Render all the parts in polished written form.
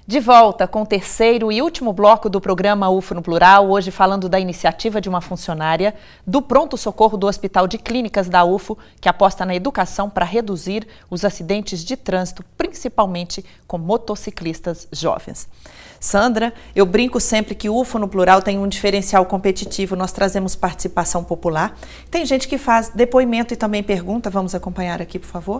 De volta com o terceiro e último bloco do programa UFO no Plural, hoje falando da iniciativa de uma funcionária do pronto-socorro do Hospital de Clínicas da UFO, que aposta na educação para reduzir os acidentes de trânsito, principalmente com motociclistas jovens. Sandra, eu brinco sempre que o UFO no Plural tem um diferencial competitivo, nós trazemos participação popular. Tem gente que faz depoimento e também pergunta, vamos acompanhar aqui, por favor?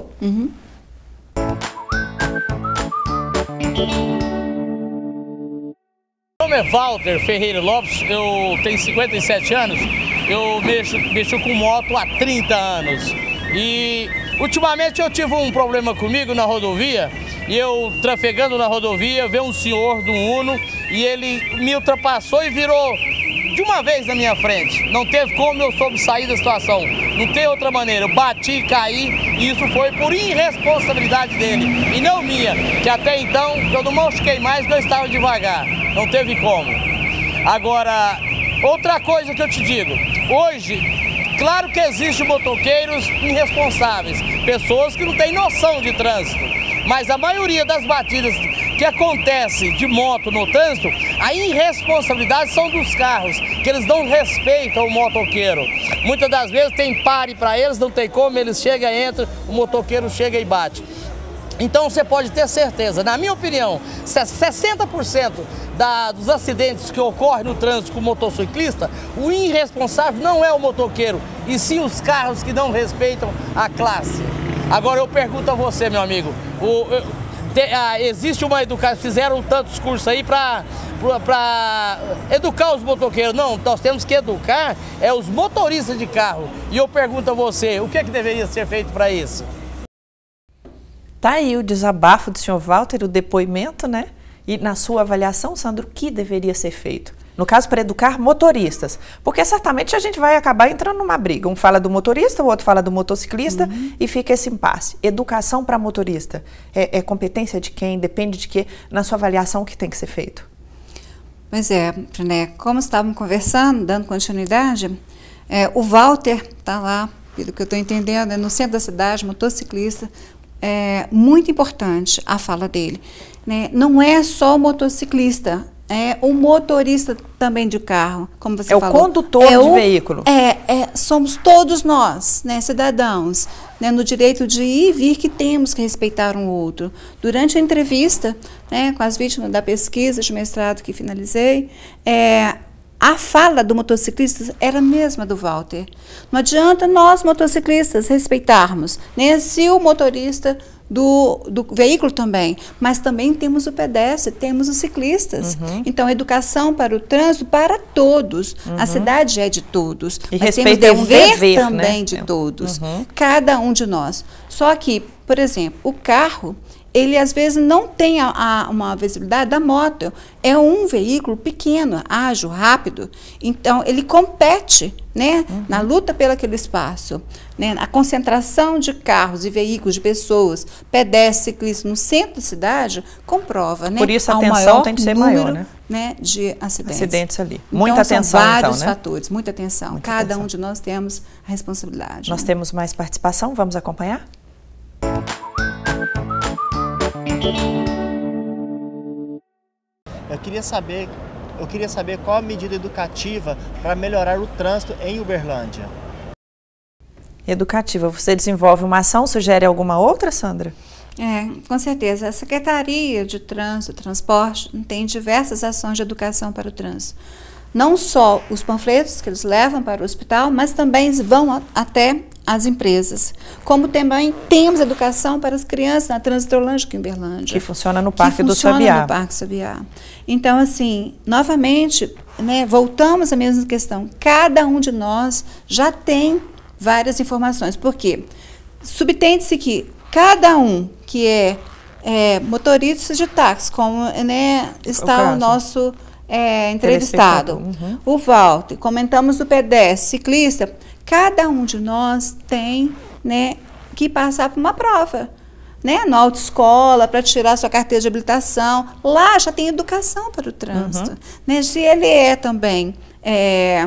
Meu nome é Walter Ferreira Lopes, eu tenho 57 anos, eu mexo com moto há 30 anos e ultimamente eu tive um problema comigo na rodovia e eu trafegando na rodovia, veio um senhor do Uno e ele me ultrapassou e virou de uma vez na minha frente, não teve como eu soube sair da situação, não tem outra maneira, eu bati, caí e isso foi por irresponsabilidade dele e não minha, que até então eu não machuquei mais porque eu estava devagar, não teve como. Agora, outra coisa que eu te digo, hoje, claro que existem motoqueiros irresponsáveis, pessoas que não têm noção de trânsito, mas a maioria das batidas que acontece de moto no trânsito, a irresponsabilidade são dos carros, que eles não respeitam o motoqueiro. Muitas das vezes tem pare para eles, não tem como, eles chegam, entram, o motoqueiro chega e bate. Então você pode ter certeza, na minha opinião, 60% dos acidentes que ocorrem no trânsito com o motociclista, o irresponsável não é o motoqueiro, e sim os carros que não respeitam a classe. Agora eu pergunto a você, meu amigo, existe uma educação, fizeram tantos cursos aí para educar os motoqueiros. Não, nós temos que educar os motoristas de carro. E eu pergunto a você, o que deveria ser feito para isso? Tá aí o desabafo do senhor Walter, o depoimento, né? E na sua avaliação, Sandro, o que deveria ser feito? No caso, para educar motoristas, porque certamente a gente vai acabar entrando numa briga. Um fala do motorista, o outro fala do motociclista e fica esse impasse. Educação para motorista é competência de quem? Depende de quê? Na sua avaliação, o que tem que ser feito? Pois é, né? Como estávamos conversando, dando continuidade, o Walter está lá, pelo que eu estou entendendo, no centro da cidade, motociclista. É muito importante a fala dele, né? Não é só o motociclista, é o motorista também de carro, como você falou. É o condutor de veículo. Somos todos nós, né, cidadãos, né, no direito de ir e vir que temos que respeitar um outro. Durante a entrevista, né, com as vítimas da pesquisa de mestrado que finalizei, a fala do motociclista era a mesma do Walter. Não adianta nós, motociclistas, respeitarmos, né, se o motorista do veículo também, mas também temos o pedestre, temos os ciclistas. Então, educação para o trânsito para todos. A cidade é de todos, e mas temos dever também, né, de todos, cada um de nós. Só que, por exemplo, o carro, ele às vezes não tem uma visibilidade da moto. É um veículo pequeno, ágil, rápido. Então, ele compete, né, na luta pelo aquele espaço. Né, a concentração de carros e veículos, de pessoas, pedestres, ciclistas no centro da cidade, comprova. Né, por isso a atenção tem que ser maior, né, de acidentes ali. Então, muita atenção, são vários né? fatores, muita atenção. Cada um de nós temos a responsabilidade. Nós temos mais participação, vamos acompanhar? Eu queria saber qual a medida educativa para melhorar o trânsito em Uberlândia. Educativa. Você desenvolve uma ação, sugere alguma outra, Sandra? Com certeza. A Secretaria de Trânsito e Transporte tem diversas ações de educação para o trânsito. Não só os panfletos que eles levam para o hospital, mas também vão até as empresas. Como também temos educação para as crianças na Transitorlândia em Uberlândia. Que funciona no Parque do Sabiá. No Parque Sabiá. Então, assim, novamente, né, voltamos à mesma questão. Cada um de nós já tem várias informações. Por quê? Subtende-se que cada um que é motorista de táxi, como, né, está o nosso entrevistado, o Walter, comentamos do pedestre, ciclista, cada um de nós tem, né, que passar por uma prova, né, na autoescola, para tirar sua carteira de habilitação. Lá já tem educação para o trânsito. Né, se ele é também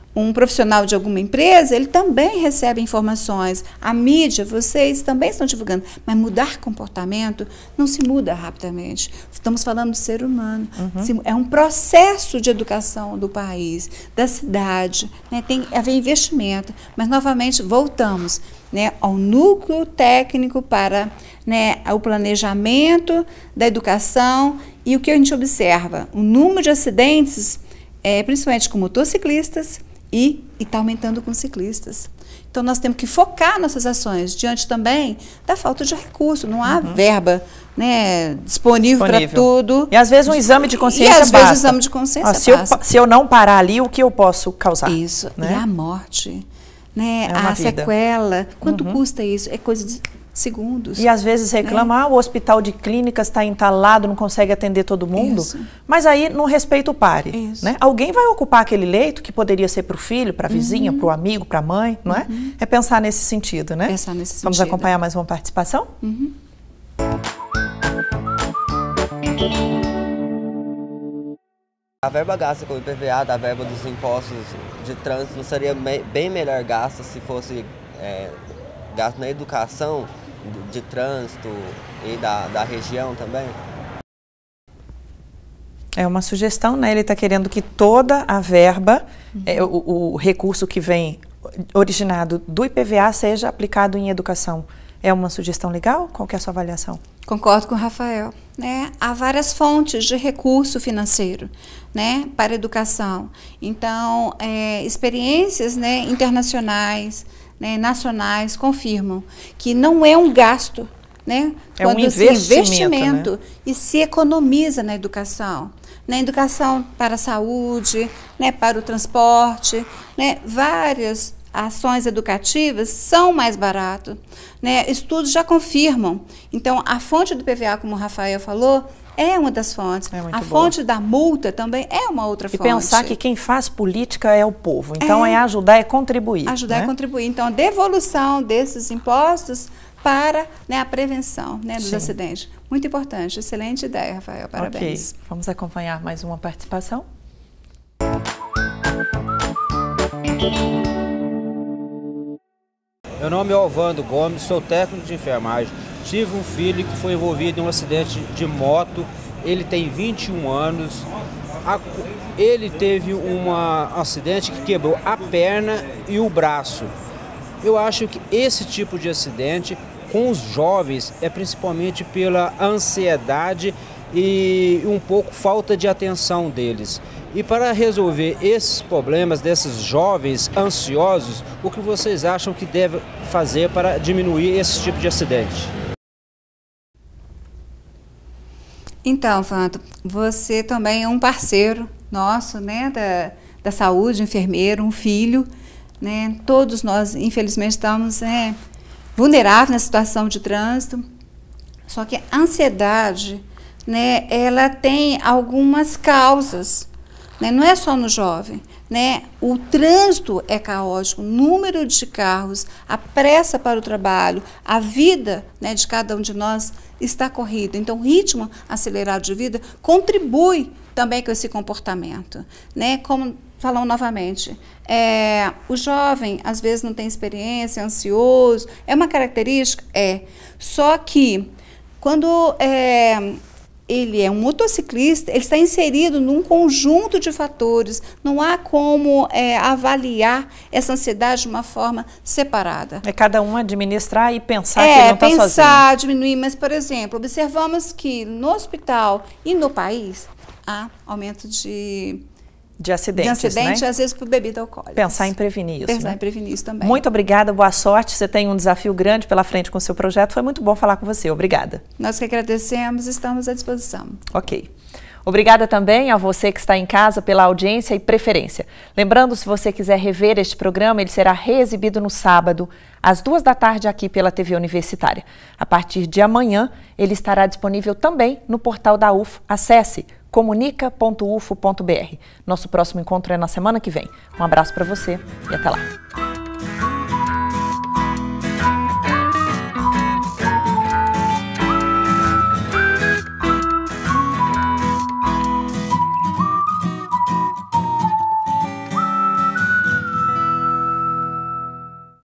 um profissional de alguma empresa, ele também recebe informações. A mídia, vocês também estão divulgando. Mas mudar comportamento não se muda rapidamente. Estamos falando do ser humano. É um processo de educação do país, da cidade, né? Tem a ver investimento. Mas, novamente, voltamos, né, ao núcleo técnico para, né, o planejamento da educação. E o que a gente observa? O número de acidentes, principalmente com motociclistas, e está aumentando com ciclistas. Então, nós temos que focar nossas ações diante também da falta de recurso. Não há verba, né, disponível para tudo. E às vezes um exame de consciência basta. E às vezes o exame de consciência basta. Se eu não parar ali, o que eu posso causar? Isso, né? E a morte, né, a sequela. Quanto custa isso? É coisa de segundos. E às vezes reclama, o hospital de clínicas está entalado, não consegue atender todo mundo. Isso. Mas aí não respeita o pare. Né? Alguém vai ocupar aquele leito que poderia ser para o filho, para a vizinha, para o amigo, para a mãe, não é? É pensar nesse sentido, né? Pensar nesse sentido. Vamos acompanhar mais uma participação? A verba gasta com o IPVA, da verba dos impostos de trânsito, não seria bem melhor gasta se fosse gasto na educação de trânsito e da região também? É uma sugestão, né? Ele está querendo que toda a verba, o recurso que vem originado do IPVA seja aplicado em educação. É uma sugestão legal? Qual que é a sua avaliação? Concordo com o Rafael. Né? Há várias fontes de recurso financeiro, né, para a educação. Então, experiências, né, internacionais, né, nacionais confirmam que não é um gasto, né, é um investimento, né? E se economiza na educação. Na educação para a saúde, né, para o transporte, né, várias ações educativas são mais baratas, né? Estudos já confirmam. Então, a fonte do PVA, como o Rafael falou, é uma das fontes. A fonte da multa também é uma outra fonte. E pensar que quem faz política é o povo. Então, ajudar, é contribuir. Ajudar, né? É contribuir. Então, a devolução desses impostos para, né, a prevenção, né, dos acidentes. Muito importante. Excelente ideia, Rafael. Parabéns. Ok. Vamos acompanhar mais uma participação? Meu nome é Alvando Gomes, sou técnico de enfermagem. Tive um filho que foi envolvido em um acidente de moto, ele tem 21 anos. Ele teve um acidente que quebrou a perna e o braço. Eu acho que esse tipo de acidente com os jovens é principalmente pela ansiedade e um pouco falta de atenção deles. E para resolver esses problemas desses jovens ansiosos, o que vocês acham que deve fazer para diminuir esse tipo de acidente? Então, Vanto, você também é um parceiro nosso, né, da saúde, enfermeiro, um filho, né? Todos nós, infelizmente, estamos vulneráveis na situação de trânsito. Só que a ansiedade, né, ela tem algumas causas. Não é só no jovem, né? O trânsito é caótico, o número de carros, a pressa para o trabalho, a vida, né, de cada um de nós está corrida. Então, o ritmo acelerado de vida contribui também com esse comportamento, né? Como falamos novamente, o jovem às vezes não tem experiência, é ansioso, é uma característica? Só que quando ele é um motociclista, ele está inserido num conjunto de fatores. Não há como avaliar essa ansiedade de uma forma separada. É cada um administrar e pensar que ele não está sozinho. Pensar, diminuir. Mas, por exemplo, observamos que no hospital e no país há aumento de acidentes, né? Às vezes por bebida alcoólica. Pensar em prevenir isso. Pensar em prevenir isso também. Muito obrigada, boa sorte. Você tem um desafio grande pela frente com o seu projeto. Foi muito bom falar com você. Obrigada. Nós que agradecemos, estamos à disposição. Ok. Obrigada também a você que está em casa pela audiência e preferência. Lembrando, se você quiser rever este programa, ele será reexibido no sábado, às 2 da tarde, aqui pela TV Universitária. A partir de amanhã, ele estará disponível também no portal da UFO. Acesse comunica.ufo.br. Nosso próximo encontro é na semana que vem. Um abraço para você e até lá.